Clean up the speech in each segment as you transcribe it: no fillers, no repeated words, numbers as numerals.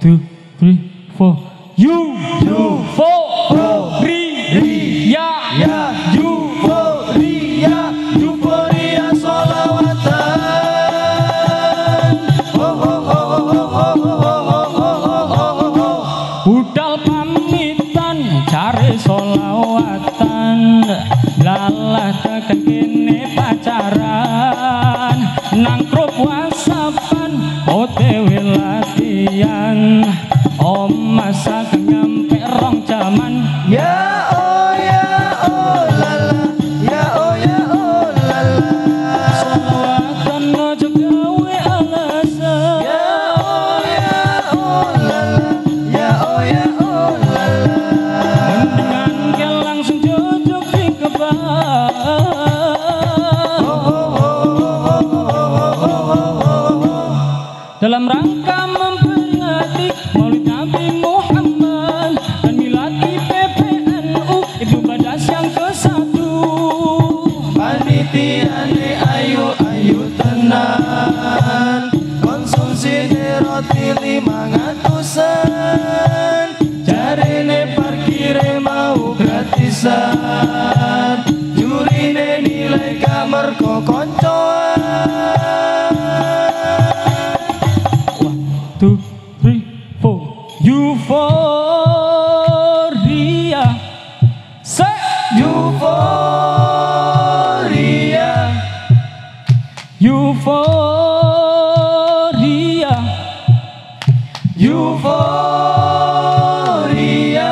2, 3, 4. Euforia, euforia sholawatan. budal pamitan cari sholawatan, lalah tekan kene pacaran, nangkrup wasapan otewe latihan, om masa nyampe rong jaman. Ya oh lala, ya oh lala. Sholawatan aja gawe alasan. Ya oh lala, ya oh lala. Mendingan ke langsung jojok di kebal. Dalam rangka memperingati Maulid Nabi Muhammad dan milad PPNU Ibnu Badas yang ke-1. Panitiane ayu tenan, konsumsi roti 500-an, jarene parkire mau gratisan, jurine nilai kamar kok koncoan. 1, 2, 3, 4. Euforia, euforia, euforia.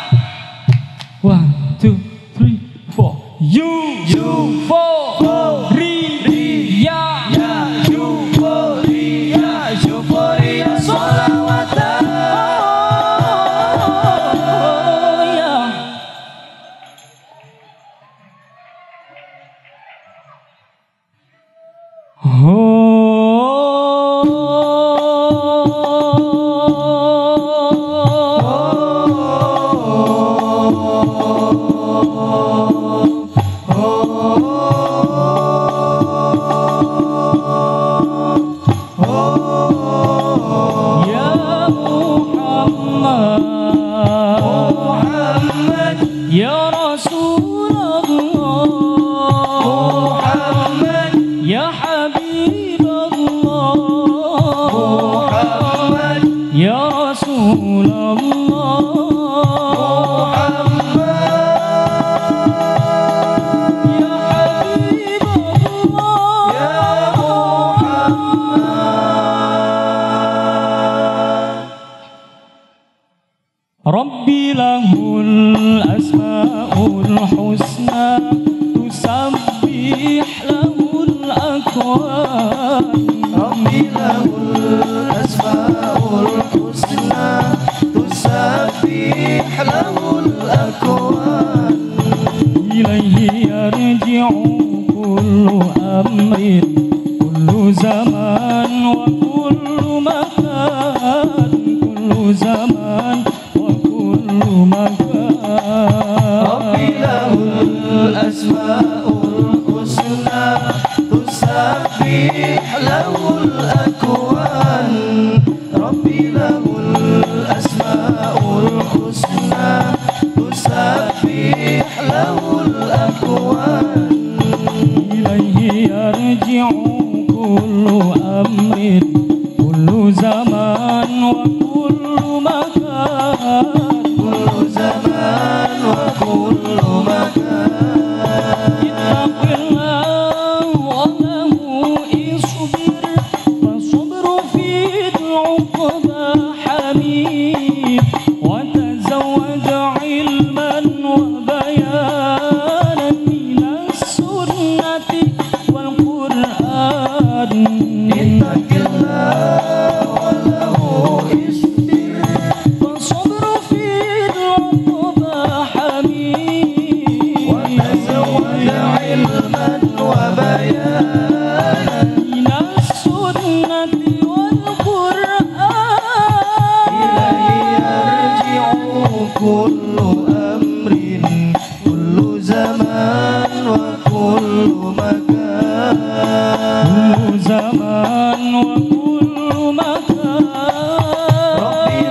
1, 2, 3, 4. Euforia, euforia sholawatan. Ya Muhammad, ya Rasulullah, Muhammad, ya Habibullah, Muhammad, ya Rasulullah, ya Habibullah, ya Muhammad. Rabbi lahul asma'ul husna, tusabbih lahul akwan. Rabbi lahul asma'ul husna, tusabbih lahul akwan. Ilaihi yarji'u kullu amrin, kullu zaman wa kullu makan, kullu zaman wa kullu makan. Rabbi lahul asma'ul husna, tusabbih lahul akwan. Rabbi lahul asma'ul husna, tusabbih lahul akwan. Ilaihi yarji'u kullu amrin, kullu zaman wa kullu makan. Kullu zaman wa kullu makan. Ittaqillah wa lahu isbir, fasabru fil uqba hamid, wa tazawwaj ilman wa bayanan minas sunnati wal Qur'an. Ittaqillah wa lahu isbir, fasabru fil uqba hamid, wa tazawwaj ilman wa bayanan. minas sunnati wal Qur'an. Ilaihi yarji'u kullu amrin, kullu zaman wa kullu makan. Kullu zaman wa kullu makan. Rabbi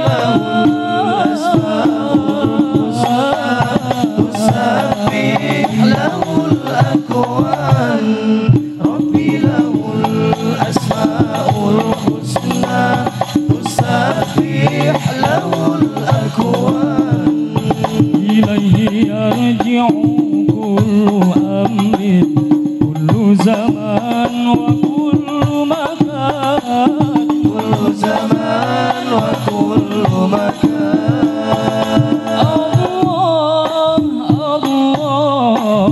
تسيح له الأكوان إليه يرجع كل أمر كل زمان وكل مكان كل زمان وكل مكان الله الله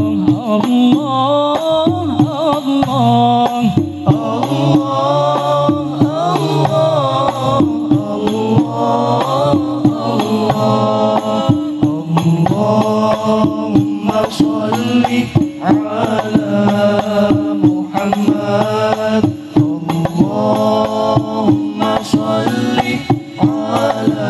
الله اللهم صل على محمد اللهم صل على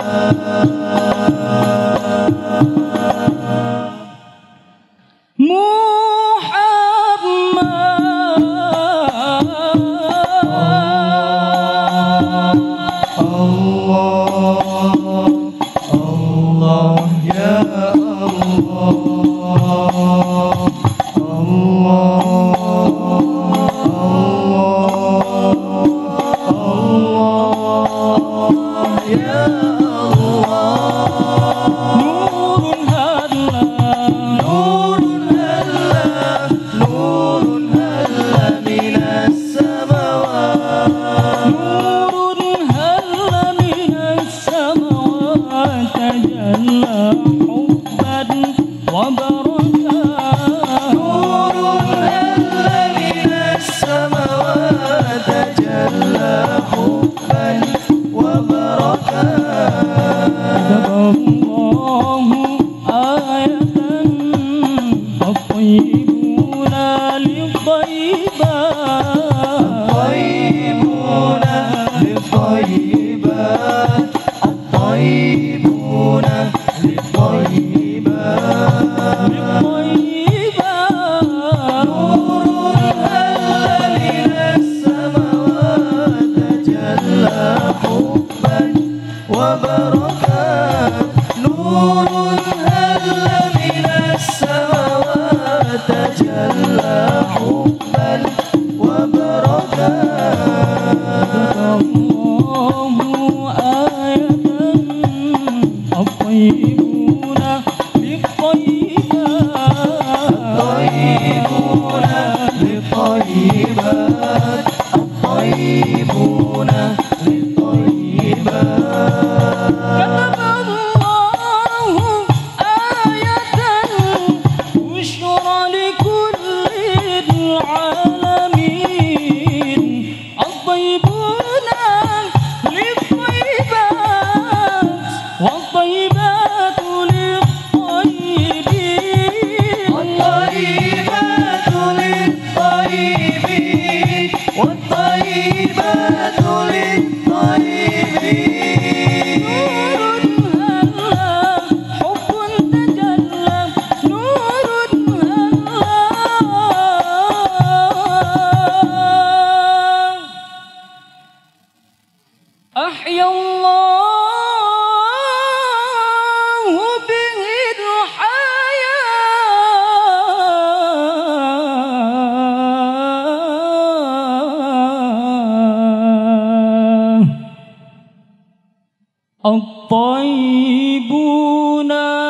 الطيبون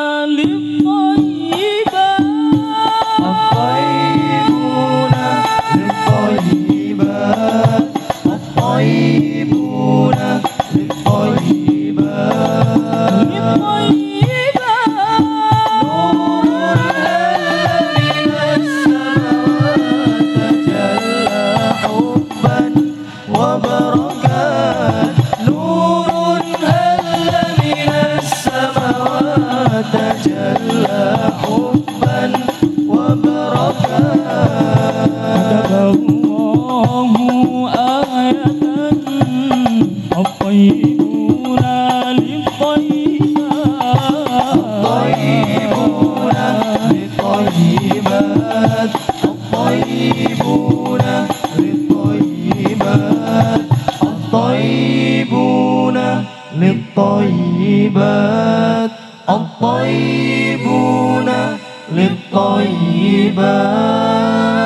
للطيبات الطيبون للطيبات الطيبون للطيبات نور هل من السماوات تجلى حبا وبركات نور هل من السماوات تجلى حبا وبركات كتب الله آية الطيبون للطيبات الطيبون للطيبات الطيبون للطيبات الطيبون للطيبات